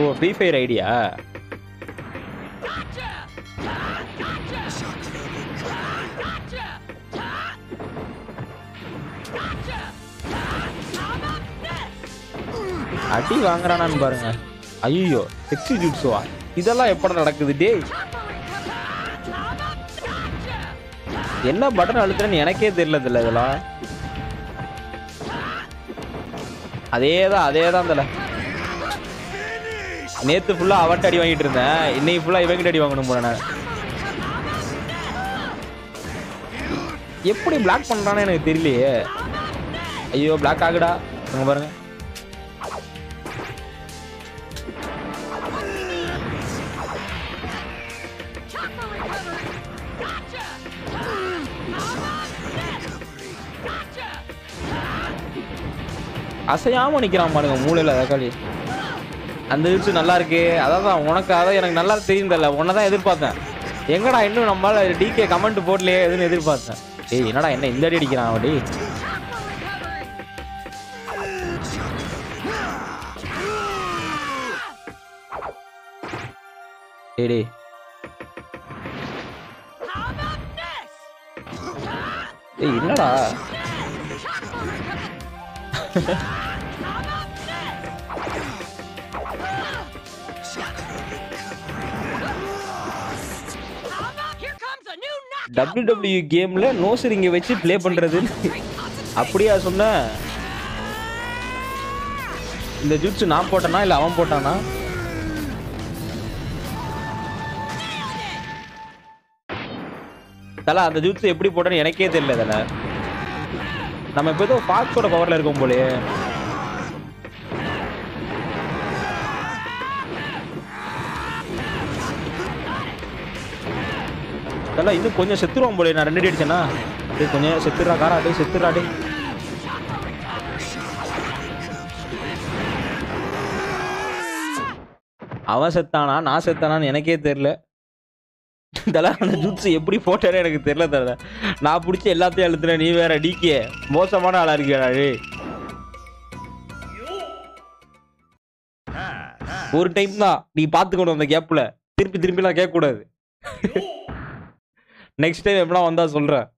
ஓ free fire idea அடி வாங்குறானான்னு பாருங்க. ஐயோ செக்ஸி ஜூட்ஸுவா இதெல்லாம் எப்பட நடக்குது டேய்? என்ன பட்டன் அழுத்துறேன்னு எனக்கே தெரியல இதெல்லாம். அதேதான் தல. நேத்து ஃபுல்லா அவட்ட அடி வாங்கிட்டு இருந்தேன், இன்னைக்கு ஃபுல்லா இவங்கிட்ட அடி வாங்கணும் போல. நான் எப்படி பிளாக் பண்றானே எனக்கு தெரியலையே. ஐயோ பிளாக் ஆகுடா அங்க பாருங்க. அசையாம நிக்கிறான் பாருங்க மூளையில தக்காளி. அந்த விஷயம் நல்லா இருக்கு. அதான் உனக்கு அதான் எனக்கு நல்லா தெரியுதல்ல, உன்னதான் எதிர்பார்த்தேன். எங்கடா இன்னும் நம்மளால டிகே கமெண்ட் போடலையே எதுன்னு எதிர்பார்த்தேன். டேய் என்னடா என்ன இந்த அடி அடிக்கிறான் அவடி? டேய் டேய் என்னடா WWE கேம்ல நோசரிங்க வச்சு ப்ளே பண்றது அப்படியா சொன்ன? இந்த ஜூட்ஸ் நான் போட்டனா இல்ல அவன் போட்டானா? தல அந்த ஜூட்ஸ் எப்படி போட்டேன்னு எனக்கே தெரியல தல. நம்ம இப்போ ஏதோ ஃபாக்ஸோட பவர்ல இருக்கோம் போலயே. தல இன்னும் கொஞ்சம் செத்துருவோம் போலயே. நான் 2 அடி அடிச்சேனா கொஞ்சம் செத்துறா காரா. டே செத்துறா டே. அவன் செத்தானா நான் செத்தானான்னு எனக்கே தெரியல தல. அந்த ஜூட்ஸ் எப்படி போட்டேன்னு எனக்கு தெரியல தல. நான் பிடிச்சி எல்லாத்தையும் அழுத்துறேன், நீ வேற டிகே மோசமான ஆளா இருக்கியா? ஒரு டைம் தான் நீ பாத்துக்கணும் அந்த கேப்ல, திருப்பி திருப்பிலாம் கேட்க கூடாது. நெக்ஸ்ட் டைம் எப்படிலாம் வந்தா சொல்றேன்.